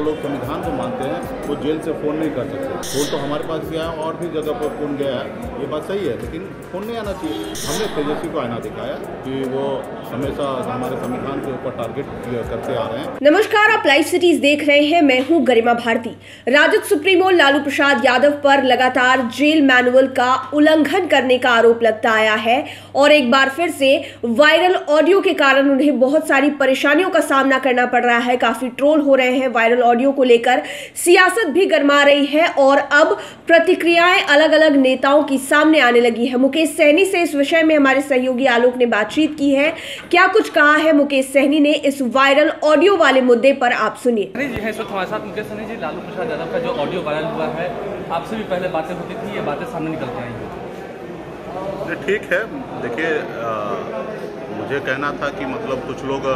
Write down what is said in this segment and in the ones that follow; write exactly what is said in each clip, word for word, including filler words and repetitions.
लोग संविधान को मानते हैं वो जेल से फ़ोन नहीं कर सकते। फ़ोन तो हमारे पास गया है और भी जगह पर फ़ोन गया है, ये बात सही है, लेकिन फ़ोन नहीं आना चाहिए। हमने तेजस्वी को आईना दिखाया कि वो हमेशा हमारे संविधान के ऊपर टारगेट करते आ रहे हैं। नमस्कार, आप लाइव सिटीज देख रहे हैं। मैं हूं गरिमा भारती। राजद सुप्रीमो लालू प्रसाद यादव पर लगातार जेल मैनुअल का उल्लंघन करने का आरोप लगता आया है और एक बार फिर से वायरल ऑडियो के कारण उन्हें बहुत सारी परेशानियों का सामना करना पड़ रहा है। काफी ट्रोल हो रहे हैं वायरल ऑडियो को लेकर, सियासत भी गरमा रही है और अब प्रतिक्रियाएं अलग अलग नेताओं की सामने आने लगी है। मुकेश सहनी से इस विषय में हमारे सहयोगी आलोक ने बातचीत की है। क्या कुछ कहा है मुकेश सहनी ने इस वायरल ऑडियो वाले मुद्दे पर, आप सुनिए। जी है, इस वक्त हमारे साथ मुकेश सहनी जी। लालू प्रसाद यादव का जो ऑडियो वायरल हुआ है, आपसे भी पहले बातें होती थी, ये बातें सामने निकल के आई हैं। ठीक है, देखिए, मुझे कहना था कि मतलब कुछ लोग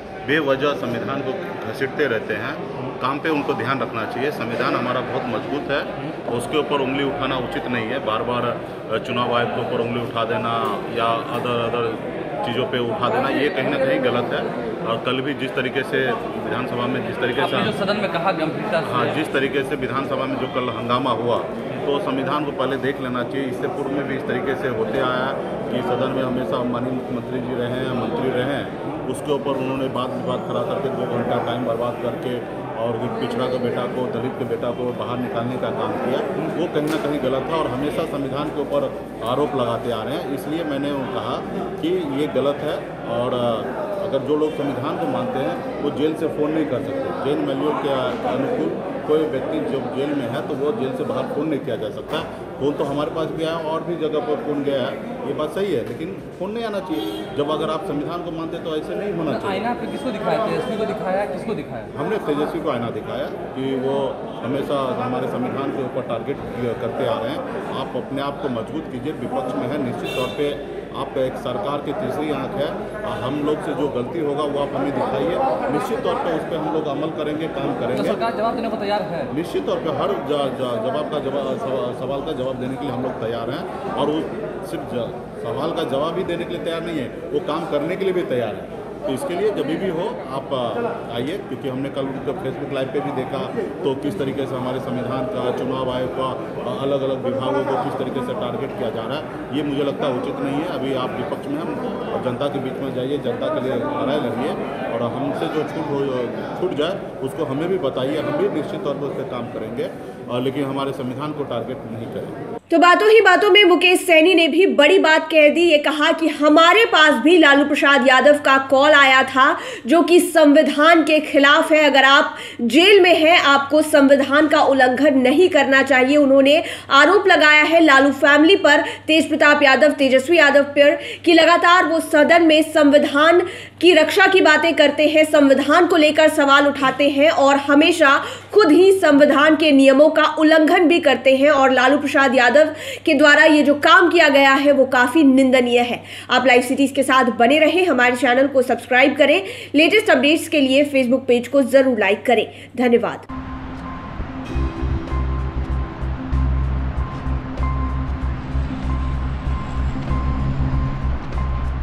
बेवजह संविधान को घसीटते रहते हैं, काम पे उनको ध्यान रखना चाहिए। संविधान हमारा बहुत मजबूत है, उसके ऊपर उंगली उठाना उचित नहीं है। बार बार चुनाव आयोग के ऊपर उंगली उठा देना या अदर अदर चीज़ों पे उठा देना, ये कहीं ना कहीं गलत है। और कल भी जिस तरीके से विधानसभा में जिस तरीके से जो सदन में कहा गंभीरता से, हाँ जिस तरीके से विधानसभा में जो कल हंगामा हुआ, तो संविधान को पहले देख लेना चाहिए। इससे पूर्व में भी इस तरीके से होते आया कि सदन में हमेशा माननीय मुख्यमंत्री जी रहे हैं, मंत्री रहे हैं, उसके ऊपर उन्होंने बात विवाद खड़ा करके दो घंटा टाइम बर्बाद करके और पिछड़ा के बेटा को, दलित के बेटा को बाहर निकालने का काम किया। वो कहीं ना कहीं गलत था और हमेशा संविधान के ऊपर आरोप लगाते आ रहे हैं। इसलिए मैंने कहा कि ये गलत है और अगर जो लोग संविधान को मानते हैं वो जेल से फ़ोन नहीं कर सकते। जेल मैनुअल के अनुकूल कोई व्यक्ति जब जेल में है तो वो जेल से बाहर फ़ोन नहीं किया जा सकता। फ़ोन तो हमारे पास गया है और भी जगह पर फ़ोन गया है, ये बात सही है, लेकिन फ़ोन नहीं आना चाहिए। जब अगर आप संविधान को मानते तो ऐसे नहीं होना चाहिए। आईना पे किसको दिखाया? तेजस्वी को दिखाया? किसको दिखाया? हमने तेजस्वी को आईना दिखाया कि वो हमेशा हमारे संविधान के ऊपर टारगेट करते आ रहे हैं। आप अपने आप को मजबूत कीजिए, विपक्ष में है, निश्चित तौर पर आप एक सरकार की तीसरी आंख है। हम लोग से जो गलती होगा वो आप हमें दिखाइए, निश्चित तौर पे उस पर हम लोग अमल करेंगे, काम करेंगे। तो सरकार जवाब देने को तैयार है? निश्चित तौर पे हर ज, ज, जवाब का जवाब सवाल का जवाब देने के लिए हम लोग तैयार हैं और वो सिर्फ ज, सवाल का जवाब ही देने के लिए तैयार नहीं है, वो काम करने के लिए भी तैयार है। तो इसके लिए जब भी हो आप आइए, क्योंकि हमने कल उनका फेसबुक लाइव पे भी देखा तो किस तरीके से हमारे संविधान का, चुनाव आयोग का, अलग अलग विभागों को किस तरीके से टारगेट किया जा रहा है। ये मुझे लगता है उचित नहीं है। अभी आप विपक्ष में हम और जनता के बीच में जाइए, जनता के लिए लड़ाई लड़िए और हमसे जो छूट हो छूट जाए उसको हमें भी बताइए, हम भी निश्चित तौर पर उस पर काम करेंगे, लेकिन हमारे संविधान को टारगेट नहीं करेंगे। तो बातों ही बातों में मुकेश सहनी ने भी बड़ी बात कह दी। ये कहा कि हमारे पास भी लालू प्रसाद यादव का कॉल आया था जो कि संविधान के खिलाफ है। अगर आप जेल में हैं, आपको संविधान का उल्लंघन नहीं करना चाहिए। उन्होंने आरोप लगाया है लालू फैमिली पर, तेज प्रताप यादव, तेजस्वी यादव पर, कि लगातार वो सदन में संविधान की रक्षा की बातें करते हैं, संविधान को लेकर सवाल उठाते हैं और हमेशा खुद ही संविधान के नियमों का उल्लंघन भी करते हैं। और लालू प्रसाद यादव के द्वारा ये जो काम किया गया है वो काफी निंदनीय है। आप लाइव सिटीज के साथ बने रहें, हमारे चैनल को सब्सक्राइब करें, लेटेस्ट अपडेट्स के लिए फेसबुक पेज को जरूर लाइक करें। धन्यवाद।